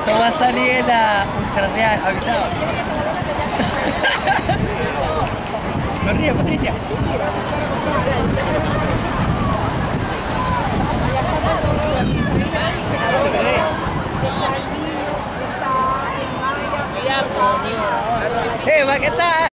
Esto va a salir en la ultra real, avisado. Sonríe, Patricia. Mira, ¿Qué tal?